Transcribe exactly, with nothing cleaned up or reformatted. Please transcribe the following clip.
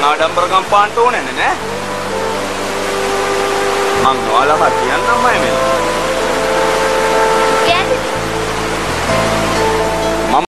ආඩම්බරකම් පාන්න ඕනේ නෑ. මං ඔයාලා කියන්නම්මයි මේ.